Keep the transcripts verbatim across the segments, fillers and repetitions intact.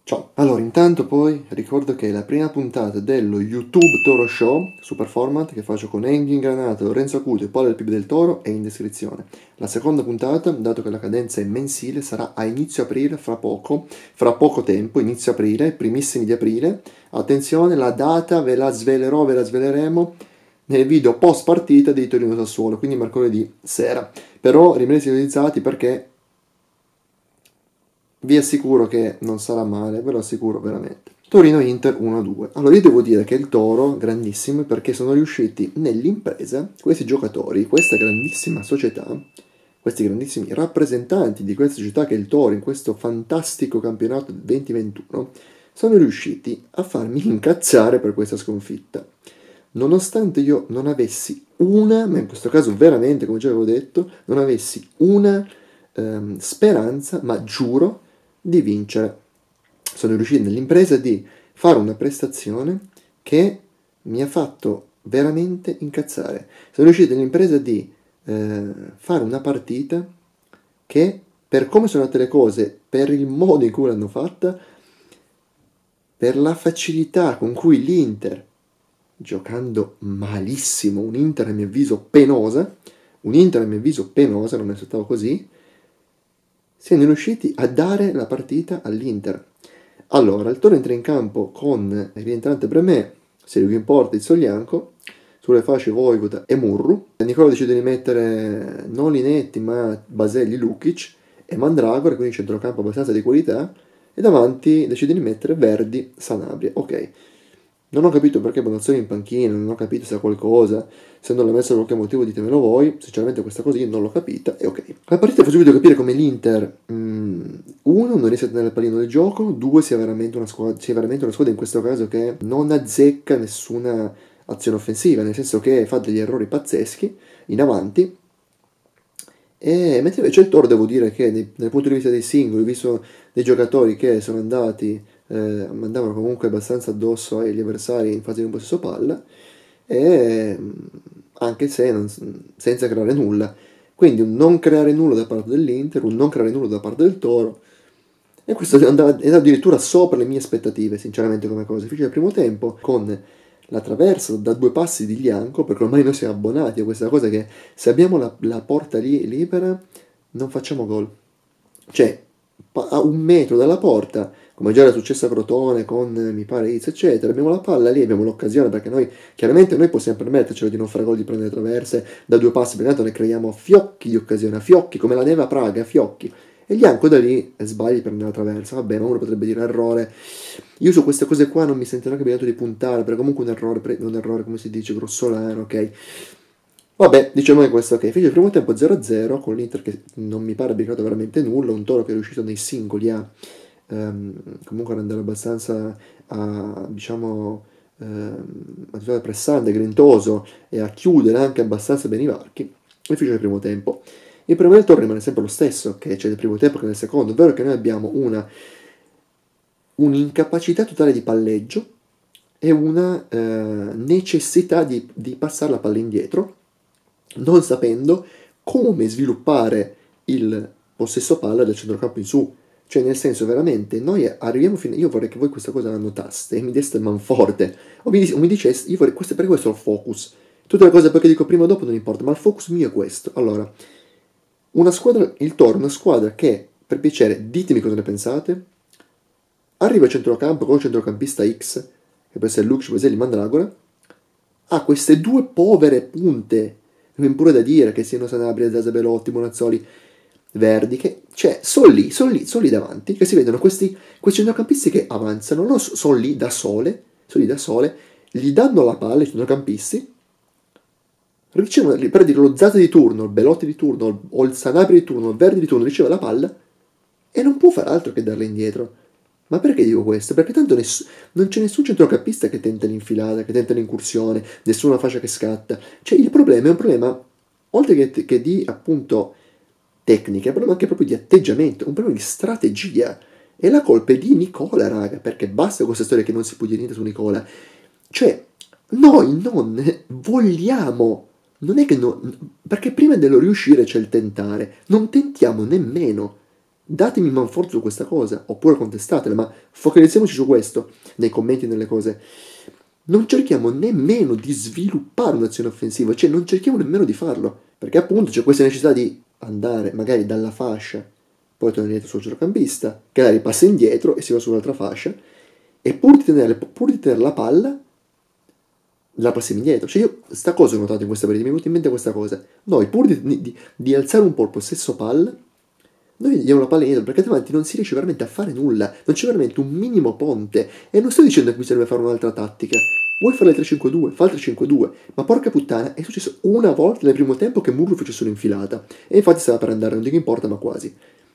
Ciao. Allora, intanto poi ricordo che la prima puntata dello YouTube Toro Show, super format, che faccio con Enghi Ingranato, Lorenzo Acuto e Paolo del Pip del Toro, è in descrizione. La seconda puntata, dato che la cadenza è mensile, sarà a inizio aprile, fra poco, fra poco tempo, inizio aprile, primissimi di aprile. Attenzione, la data ve la svelerò, ve la sveleremo nel video post partita di Torino Sassuolo, quindi mercoledì sera. Però rimanete sintonizzati perché vi assicuro che non sarà male, ve lo assicuro veramente. Torino-Inter uno a due. Allora io devo dire che il Toro, grandissimo, perché sono riusciti nell'impresa, questi giocatori, questa grandissima società, questi grandissimi rappresentanti di questa società che è il Toro in questo fantastico campionato del duemilaventuno, sono riusciti a farmi incazzare per questa sconfitta. Nonostante io non avessi una, ma in questo caso veramente, come già avevo detto, non avessi una ehm, speranza, ma giuro, di vincere. Sono riuscito nell'impresa di fare una prestazione che mi ha fatto veramente incazzare. Sono riuscito nell'impresa di eh, fare una partita che, per come sono andate le cose, per il modo in cui l'hanno fatta, per la facilità con cui l'Inter, giocando malissimo, un Inter a mio avviso penosa, un Inter a mio avviso penosa, non mi aspettavo così, siamo riusciti a dare la partita all'Inter. Allora, il Toro entra in campo con il rientrante Bremè, Sergio in porta il Soglianco, sulle fasce Vojvoda e Murru. Nicola decide di mettere non Linetti ma Baselli, Lukic e Mandragora, quindi centrocampo abbastanza di qualità, e davanti decide di mettere Verdi, Sanabria. Ok, non ho capito perché Bonazzoli in panchina, non ho capito se ha qualcosa, se non l'ha messo per qualche motivo ditemelo voi, sinceramente questa cosa io non l'ho capita e ok. La partita fa subito capire come l'Inter, mm, uno, non riesce a tenere il pallino del gioco, due, sia veramente una squadra, sia veramente una squadra in questo caso che non azzecca nessuna azione offensiva, nel senso che fa degli errori pazzeschi in avanti. E mentre invece il Toro, devo dire che dal punto di vista dei singoli, visto dei giocatori che sono andati, eh, mandavano comunque abbastanza addosso agli avversari in fase di un possesso palla, e anche se non, senza creare nulla. Quindi un non creare nulla da parte dell'Inter, un non creare nulla da parte del Toro, e questo è andato addirittura sopra le mie aspettative, sinceramente, come cosa. Fece il primo tempo con la traversa da due passi di Lianco, perché ormai noi siamo abbonati a questa cosa che se abbiamo la, la porta lì libera non facciamo gol. Cioè, a un metro dalla porta, come già era successo a Crotone con, mi pare, Iz, eccetera, abbiamo la palla lì, abbiamo l'occasione, perché noi, chiaramente, noi possiamo permettercelo di non fare gol, di prendere traverse da due passi, perché tanto ne creiamo a fiocchi di occasione, a fiocchi, come la neve a Praga, a fiocchi. E Lianco da lì sbagli per andare a traversa, vabbè, ma uno potrebbe dire errore. Io su queste cose qua non mi sentirò che obbligato di puntare, perché comunque un errore, un errore, come si dice, grossolano, ok? Vabbè, diciamo che questo, ok. Fece il primo tempo zero a zero, con l'Inter che non mi pare abbia creato veramente nulla, un Toro che è riuscito nei singoli a ehm, comunque ad andare abbastanza a, diciamo, ehm, a giocare pressante, grintoso e a chiudere anche abbastanza bene i varchi, e fece il primo tempo. Il problema del Toro rimane sempre lo stesso, che c'è nel primo tempo che nel secondo, ovvero che noi abbiamo una un'incapacità totale di palleggio e una eh, necessità di, di passare la palla indietro, non sapendo come sviluppare il possesso palla del centrocampo in su. Cioè, nel senso, veramente, noi arriviamo fino... Io vorrei che voi questa cosa la notaste e mi deste manforte, o mi, o mi diceste, io vorrei, questo, per questo è il focus. Tutte le cose perché dico prima o dopo non importa, ma il focus mio è questo. Allora, una squadra, il Toro, una squadra che, per piacere, ditemi cosa ne pensate, arriva a centrocampo con il centrocampista X, che può essere Lukic, Baselli, Mandragora, ha queste due povere punte, non pure da dire che siano Sanabria, Zaza, Belotti, Bonazzoli, Verdi, che cioè sono lì, sono lì, sono lì davanti, che si vedono questi, questi centrocampisti che avanzano, loro sono lì da sole, sono lì da sole, gli danno la palla ai centrocampisti, ricevono, per dire lo Zaza di turno, il Belotti di turno, o il Sanabria di turno, il Verdi di turno, riceve la palla e non può fare altro che darla indietro. Ma perché dico questo? Perché tanto ness- non c'è nessun centrocampista che tenta l'infilata, che tenta l'incursione, nessuna fascia che scatta. Cioè il problema è un problema, oltre che, che di appunto tecnica, è un problema anche proprio di atteggiamento, un problema di strategia. E la colpa è di Nicola, raga, perché basta con questa storia che non si può dire niente su Nicola. Cioè, noi non vogliamo, non è che no, perché prima dello riuscire c'è il tentare, non tentiamo nemmeno. datemi manforte su questa cosa, oppure contestatela, ma focalizziamoci su questo, nei commenti, nelle cose. Non cerchiamo nemmeno di sviluppare un'azione offensiva, cioè non cerchiamo nemmeno di farlo, perché appunto c'è questa necessità di andare magari dalla fascia, poi tornare indietro sul centrocampista, che la ripassa indietro e si va sull'altra fascia, e pur di tenere, pur di tenere la palla, la passiamo indietro. Cioè io, sta cosa ho notato in questa partita, mi è venuta in mente questa cosa. Noi, pur di, di, di alzare un po' il possesso palla, noi diamo la palla indietro, perché altrimenti non si riesce veramente a fare nulla, non c'è veramente un minimo ponte. E non sto dicendo che bisogna fare un'altra tattica. Vuoi fare il tre cinque due? Fa il tre cinque due. Ma porca puttana, è successo una volta nel primo tempo che Murru fece solo infilata. E infatti stava per andare, non dico importa, ma quasi.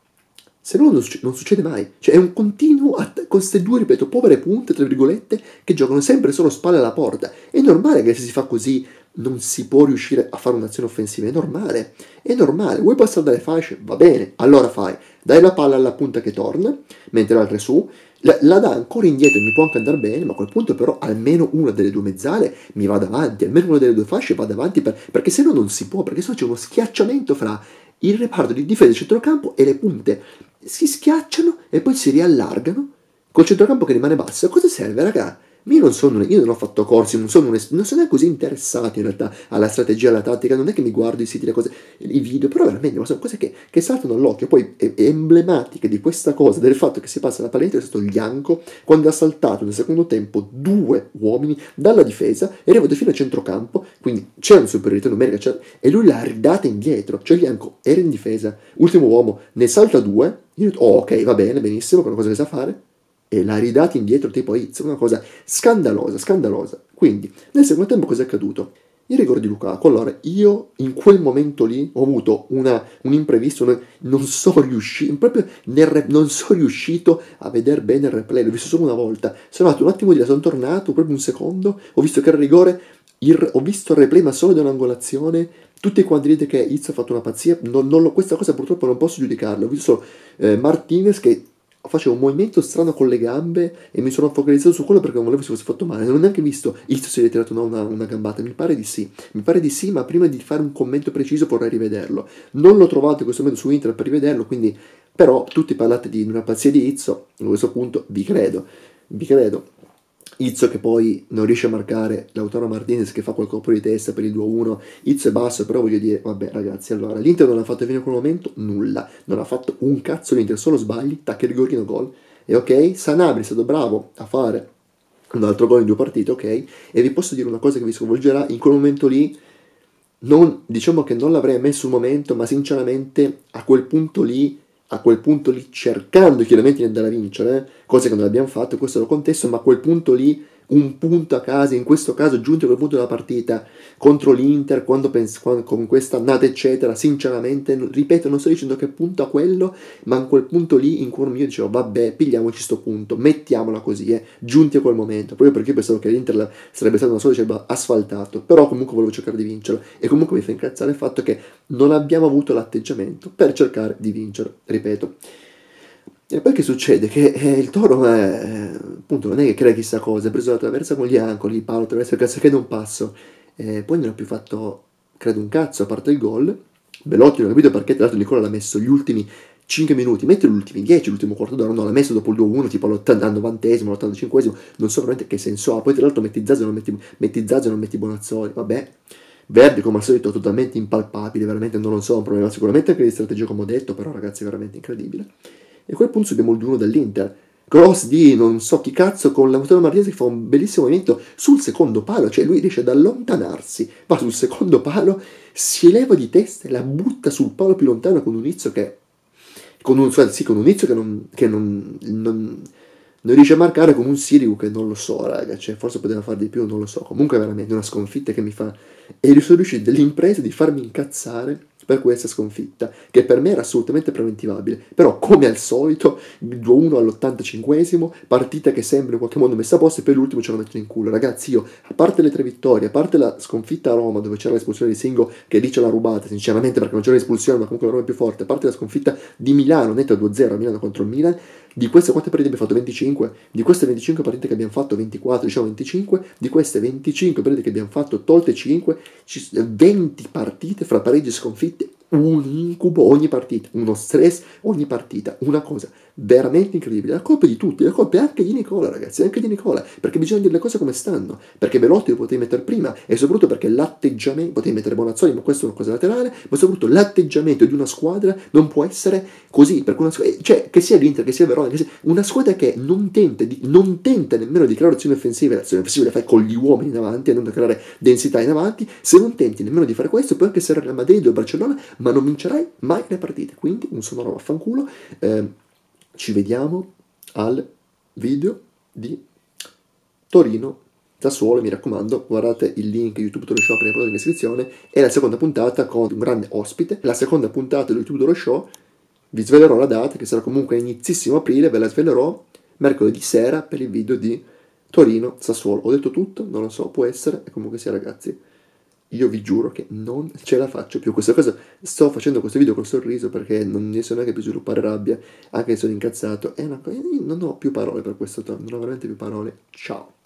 Se no non, succe- non succede mai. Cioè è un continuo att- con queste due, ripeto, povere punte, tra virgolette, che giocano sempre solo spalle alla porta. È normale che se si fa così non si può riuscire a fare un'azione offensiva, è normale. È normale. Vuoi passare dalle fasce? Va bene, allora fai. Dai la palla alla punta che torna, mentre l'altra è su, la, la dà ancora indietro, mi può anche andare bene, ma a quel punto però almeno una delle due mezzale mi va davanti, almeno una delle due fasce va davanti, per, perché se no non si può, perché se no c'è uno schiacciamento fra il reparto di difesa del centrocampo e le punte. Si schiacciano e poi si riallargano col centrocampo che rimane basso. A cosa serve, raga? Io non, sono, io non ho fatto corsi, non sono, un, non sono neanche così interessato in realtà alla strategia, alla tattica, non è che mi guardo i siti, le cose, i video, però veramente ma sono cose che, che saltano all'occhio. Poi è, è emblematica di questa cosa, del fatto che si passa la paletta, è stato Ianco quando ha saltato nel secondo tempo due uomini dalla difesa e è arrivato fino al centrocampo, quindi c'era una superiorità numerica, e lui l'ha ridata indietro, cioè Ianco era in difesa, ultimo uomo, ne salta due, io ho detto, oh ok, va bene, benissimo, è una cosa che sa fare, e l'ha ridata indietro tipo Izzo, una cosa scandalosa, scandalosa. Quindi, nel secondo tempo cosa è accaduto? Il rigore di Lukaku. Allora, io in quel momento lì ho avuto una, un imprevisto, non, non sono riuscito, proprio nel, non sono riuscito a vedere bene il replay, l'ho visto solo una volta. Sono andato un attimo di là, sono tornato, proprio un secondo, ho visto che era rigore, il, ho visto il replay ma solo da un'angolazione, tutti quanti dite che Izzo ha fatto una pazzia, non, non lo, questa cosa purtroppo non posso giudicarla, ho visto solo eh, Martinez che facevo un movimento strano con le gambe e mi sono focalizzato su quello perché non volevo si fosse fatto male. Non ho neanche visto Izzo si è ritirato una, una, una gambata, mi pare di sì, mi pare di sì, ma prima di fare un commento preciso vorrei rivederlo. Non l'ho trovato in questo momento su internet per rivederlo, quindi però tutti parlate di una pazzia di Izzo, a questo punto vi credo, vi credo. Izzo che poi non riesce a marcare Lautaro Martinez che fa quel colpo di testa per il due a uno. Izzo è basso, però voglio dire, vabbè ragazzi, allora l'Inter non ha fatto fino a quel momento nulla, non ha fatto un cazzo l'Inter, solo sbagli, tacca rigorino, gol. E ok, Sanabria è stato bravo a fare un altro gol in due partite, ok, e vi posso dire una cosa che vi sconvolgerà, in quel momento lì non, diciamo che non l'avrei messo un momento, ma sinceramente a quel punto lì a quel punto lì, cercando chiaramente di andare a vincere, eh, cosa che non abbiamo fatto, questo lo contesto, ma a quel punto lì, un punto a casa, in questo caso giunti a quel punto della partita contro l'Inter, quando penso, quando, con questa annata eccetera, sinceramente, ripeto, non sto dicendo che punto a quello, ma in quel punto lì in cuore mio dicevo, vabbè, pigliamoci sto punto, mettiamola così, eh, giunti a quel momento, proprio perché pensavo che l'Inter sarebbe stato una sola, sarebbe asfaltato, però comunque volevo cercare di vincerlo, e comunque mi fa incazzare il fatto che non abbiamo avuto l'atteggiamento per cercare di vincere, ripeto. E poi che succede? Che eh, il Toro è, appunto, non è che crea chissà cosa, ha preso la traversa con gli ancoli, Paolo attraversa il cazzo che non passo, eh, poi non ha più fatto, credo, un cazzo, a parte il gol. Belotti non ho capito perché, tra l'altro Nicola l'ha messo gli ultimi cinque minuti, mentre gli ultimi dieci, l'ultimo quarto d'ora, no, l'ha messo dopo il due a uno, tipo al novantesimo, all'ottantacinquesimo, non so veramente che senso ha. Poi tra l'altro metti Zaza e non metti, metti Zaza e non metti Bonazzoli, vabbè. Verdi come al solito totalmente impalpabile, veramente non lo so, un problema sicuramente anche di strategia come ho detto, però ragazzi veramente incredibile. E a quel punto abbiamo il due uno dell'Inter, cross di non so chi cazzo con Lautaro Martinez che fa un bellissimo movimento sul secondo palo, cioè lui riesce ad allontanarsi, va sul secondo palo, si eleva di testa e la butta sul palo più lontano con un Izzo che con un, cioè, sì, con un Izzo che non, che non, non non riesce a marcare, con un Sirigu che non lo so, raga, cioè forse poteva fare di più, non lo so, comunque è veramente una sconfitta che mi fa, e sono riuscito delle imprese di farmi incazzare per questa sconfitta, che per me era assolutamente preventivabile, però come al solito, due a uno all'ottantacinquesimo, partita che sembra in qualche modo messa a posto e per l'ultimo ce la metto in culo, ragazzi. Io, a parte le tre vittorie, a parte la sconfitta a Roma dove c'era l'espulsione di Singo che dice la rubata, sinceramente perché non c'era l'espulsione ma comunque la Roma è più forte, a parte la sconfitta di Milano, netta due a zero a Milano contro il Milan, di queste quante partite abbiamo fatto? venticinque, di queste venticinque partite che abbiamo fatto, ventiquattro, diciamo venticinque, di queste venticinque partite che abbiamo fatto, tolte cinque, venti partite fra pareggi e sconfitte un incubo ogni partita, uno stress ogni partita, una cosa veramente incredibile. La colpa è di tutti, la colpa è anche di Nicola, ragazzi, anche di Nicola, perché bisogna dire le cose come stanno, perché Belotti lo potevi mettere prima e soprattutto perché l'atteggiamento, potevi mettere Bonazzoli, ma questa è una cosa laterale, ma soprattutto l'atteggiamento di una squadra non può essere così, perché una squadra, cioè che sia l'Inter, che sia Verona, che sia una squadra che non tenta, di, non tenta nemmeno di creare azioni offensive, le azioni offensive le fai con gli uomini in avanti e non da creare densità in avanti, se non tenti nemmeno di fare questo, puoi anche essere Real Madrid o Barcellona, ma non vincerai mai le partite. Quindi un sonoro vaffanculo. Eh, ci vediamo al video di Torino Sassuolo, mi raccomando, guardate il link YouTube Toro Show per in descrizione. È la seconda puntata con un grande ospite. La seconda puntata di YouTube Toro Show, vi svelerò la data, che sarà comunque inizissimo aprile, ve la svelerò mercoledì sera per il video di Torino Sassuolo. Ho detto tutto? Non lo so, può essere, e comunque sia, ragazzi, io vi giuro che non ce la faccio più. Questa cosa, sto facendo questo video col sorriso perché non riesco neanche più a sviluppare rabbia, anche se sono incazzato. È una cosa, non ho più parole per questo, non ho veramente più parole. Ciao.